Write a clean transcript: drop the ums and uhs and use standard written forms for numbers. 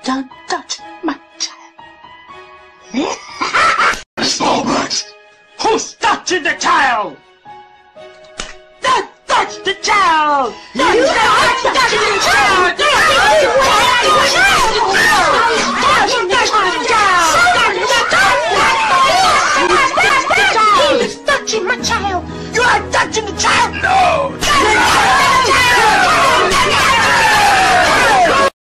Don't touch my child. Smallbacks! Who's touching the child? Don't touch the child! Don't touch the child!